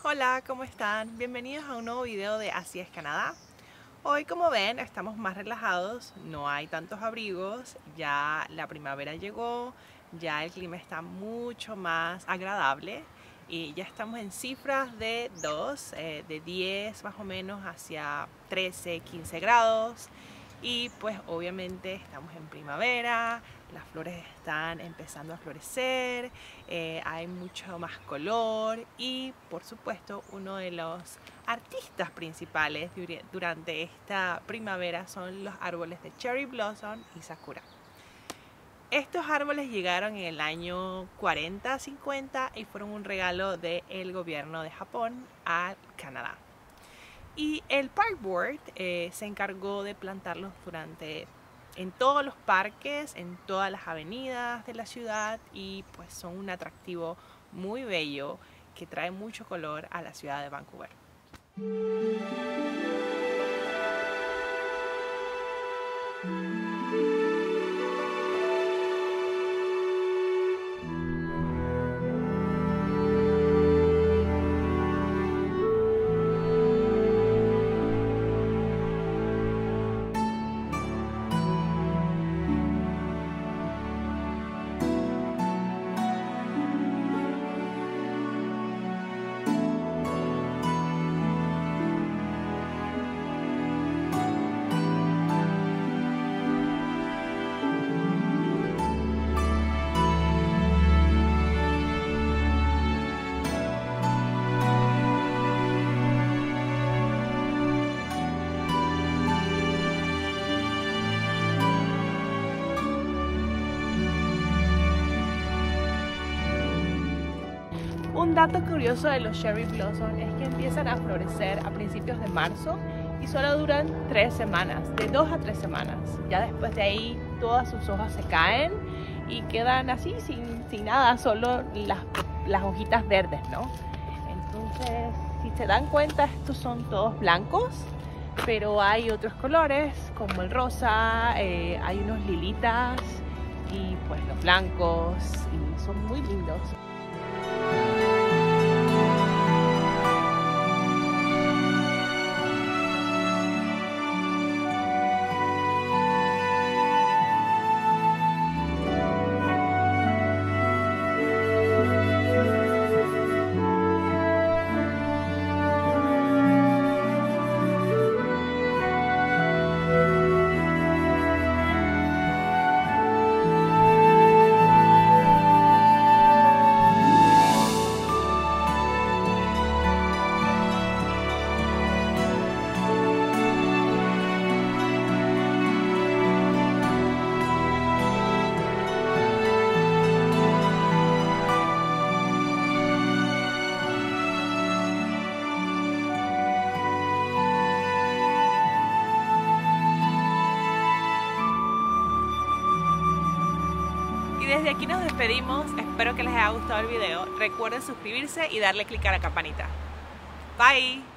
Hola, ¿cómo están? Bienvenidos a un nuevo video de Así es Canadá. Hoy, como ven, estamos más relajados, no hay tantos abrigos, ya la primavera llegó, ya el clima está mucho más agradable y ya estamos en cifras de 10 más o menos hacia 13, 15 grados. Y pues obviamente estamos en primavera, las flores están empezando a florecer, hay mucho más color y por supuesto uno de los artistas principales durante esta primavera son los árboles de Cherry Blossom y Sakura. Estos árboles llegaron en el año 40-50 y fueron un regalo del gobierno de Japón a Canadá. Y el Park Board se encargó de plantarlos en todos los parques, en todas las avenidas de la ciudad, y pues son un atractivo muy bello que trae mucho color a la ciudad de Vancouver. Un dato curioso de los Cherry Blossom es que empiezan a florecer a principios de marzo y solo duran 3 semanas, de 2 a 3 semanas. Ya después de ahí todas sus hojas se caen y quedan así sin nada, solo las hojitas verdes, ¿no? Entonces, si se dan cuenta, estos son todos blancos, pero hay otros colores como el rosa, hay unos lilitas y pues los blancos, y son muy lindos. Y desde aquí nos despedimos, espero que les haya gustado el video. Recuerden suscribirse y darle clic a la campanita. Bye.